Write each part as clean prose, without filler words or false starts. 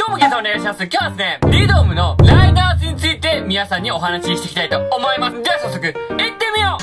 どうも皆さんお願いします。今日はですね、リドームのライダーズについて皆さんにお話ししていきたいと思います。では早速、行ってみよう。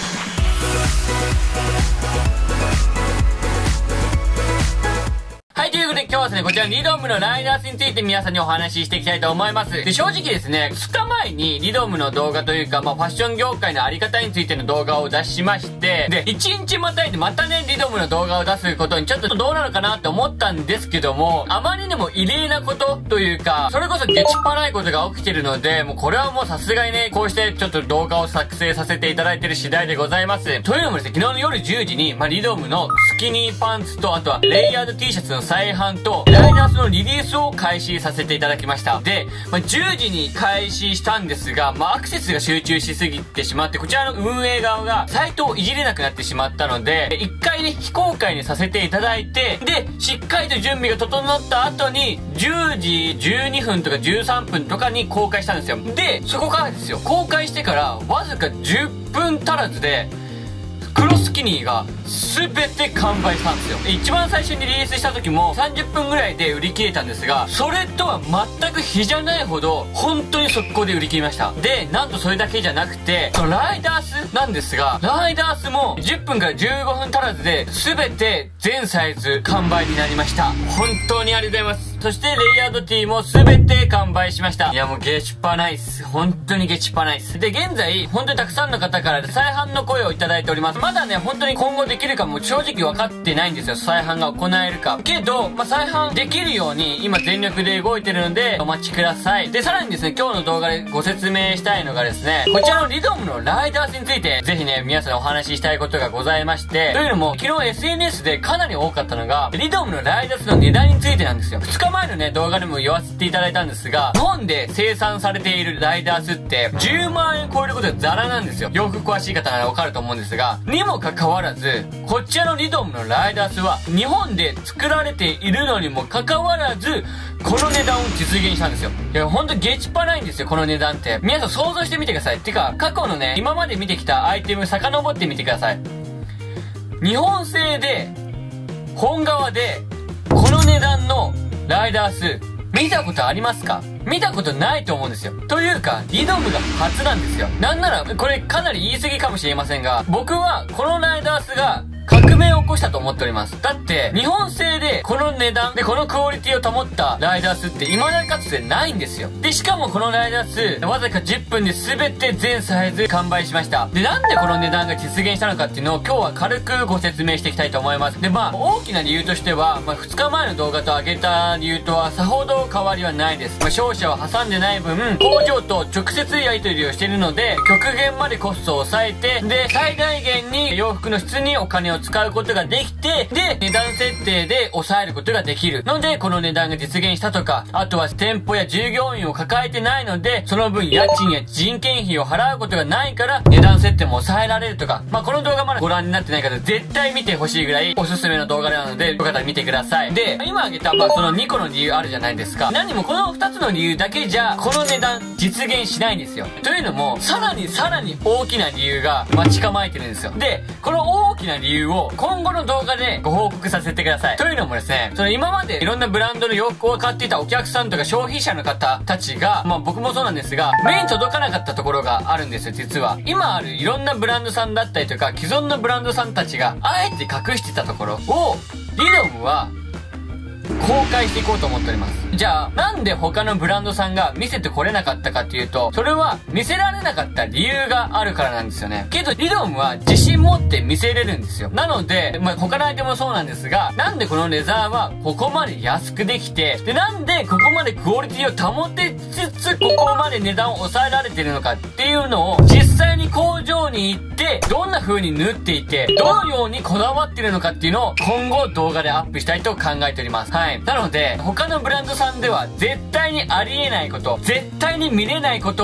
はい、ということで今日はですね、こちらリドームのライダースについて皆さんにお話ししていきたいと思います。で、正直ですね、2日前にリドームの動画というか、ファッション業界のあり方についての動画を出しまして、で、1日またいでまたね、リドームの動画を出すことにちょっとどうなのかなって思ったんですけども、あまりにも異例なことというか、それこそゲチっぱないことが起きてるので、もうこれはもうさすがにね、こうしてちょっと動画を作成させていただいてる次第でございます。というのもですね、昨日の夜10時に、リドームのスキニーパンツと、あとはレイヤード T シャツの再販と、ライダースのリリースを開始させていただきました。で、10時に開始したんですが、アクセスが集中しすぎてしまって、こちらの運営側がサイトをいじれなくなってしまったので、一回ね、非公開にさせていただいて、で、しっかりと準備が整った後に、10時12分とか13分とかに公開したんですよ。で、そこからですよ、公開してからわずか10分足らずで、黒スキニーが全て完売したんですよ。一番最初にリリースした時も30分ぐらいで売り切れたんですが、それとは全く比じゃないほど本当に速攻で売り切りました。で、なんとそれだけじゃなくて、そのライダースなんですが、ライダースも10分から15分足らずで全て全サイズ完売になりました。本当にありがとうございます。そしてレイヤード T も全て完売しました。いやもうゲチっぱないっす。本当にゲチっぱないっす。で、現在本当にたくさんの方から再販の声をいただいております。まだね、本当に今後できるかも正直分かってないんですよ。再販が行えるか。けど、再販できるように今全力で動いてるのでお待ちください。で、さらにですね、今日の動画でご説明したいのがですね、こちらのリドームのライダースについてぜひね、皆さんにお話ししたいことがございまして、というのも昨日 SNS でかなり多かったのが、リドームのライダースの値段についてなんですよ。2日前のね、動画でも言わせていただいたんですが、日本で生産されているライダースって10万円超えることがザラなんですよ。洋服詳しい方ならわかると思うんですが、にもかかわらず、こちらのリドームのライダースは日本で作られているのにもかかわらず、この値段を実現したんですよ。いや、ほんとゲチっぱないんですよ、この値段って。皆さん想像してみてください。てか、過去のね、今まで見てきたアイテム遡ってみてください。日本製で、本革で、この値段のライダース、見たことありますか？見たことないと思うんですよ。というか、リドームが初なんですよ。なんなら、これかなり言い過ぎかもしれませんが、僕はこのライダースが革命を起こしたと思っております。だって、日本製でこの値段でこのクオリティを保ったライダースって未だかつてないんですよ。で、しかもこのライダース、わずか10分で全て全サイズ完売しました。で、なんでこの値段が実現したのかっていうのを今日は軽くご説明していきたいと思います。で、大きな理由としては、2日前の動画と上げた理由とはさほど変わりはないです。商社を挟んでない分、工場と直接やり取りをしているので、極限までコストを抑えて、で、最大限に洋服の質にお金を使うことができて、で、値段設定で抑えることができるので、この値段が実現したとか、あとは店舗や従業員を抱えてないので、その分家賃や人件費を払うことがないから、値段設定も抑えられるとか、この動画まだご覧になってない方、絶対見てほしいぐらいおすすめの動画なので、よかったら見てください。で、今挙げた、その2個の理由あるじゃないですか。何もこの2つの理由だけじゃ、この値段実現しないんですよ。というのも、さらに大きな理由が待ち構えてるんですよ。で、この大きな理由を今後の動画でご報告させてください。というのもですね、今までいろんなブランドの洋服を買っていたお客さんとか消費者の方たちが、僕もそうなんですが、目に届かなかったところがあるんですよ、実は。今あるいろんなブランドさんだったりとか、既存のブランドさんたちが、あえて隠してたところを、リドームは、公開していこうと思っております。じゃあ、なんで他のブランドさんが見せてこれなかったかっていうと、それは見せられなかった理由があるからなんですよね。けど、リドームは自信持って見せれるんですよ。なので、他のアイテムもそうなんですが、なんでこのレザーはここまで安くできて、で、なんでここまでクオリティを保てつつ、ここまで値段を抑えられてるのかっていうのを、実際に工場に行って、どんな風に縫っていて、どのようにこだわってるのかっていうのを、今後動画でアップしたいと考えております。はい。なので、他のブランドさんでは絶対にありえないこと、絶対に見れないことを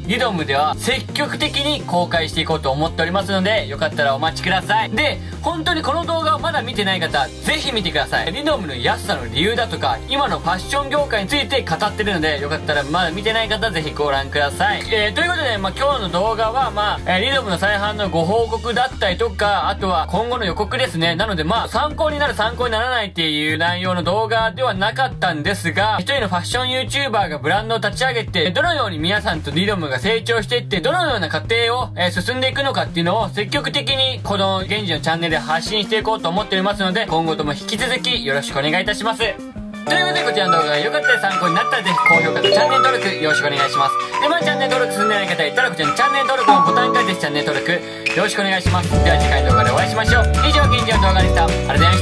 リドムでは積極的に公開していこうと思っておりますので、よかったらお待ちください。で、本当にこの動画をまだ見てない方、ぜひ見てください。リドムの安さの理由だとか、今のファッション業界について語ってるので、よかったらまだ見てない方、ぜひご覧ください。ということで、今日の動画は、リドムの再販のご報告だったりとか、あとは今後の予告ですね。なので参考になる参考にならないっていう内容の動画ではなかったんですが、一人のファッション YouTuber がブランドを立ち上げて、どのように皆さんとリドムが成長していって、どのような過程を、進んでいくのかっていうのを積極的にこの現時のチャンネルで発信していこうと思っておりますので、今後とも引き続きよろしくお願いいたします。ということで、こちらの動画が良かったら参考になったらぜひ高評価とチャンネル登録よろしくお願いします。で、チャンネル登録済んでない方いたらこちらのチャンネル登録のボタンからぜひチャンネル登録よろしくお願いします。では次回の動画でお会いしましょう。以上、現地の動画でした。ありがとうございました。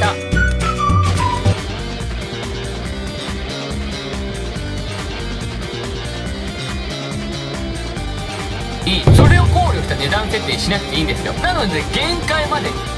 それを考慮した値段設定しなくていいんですよ。なので限界まで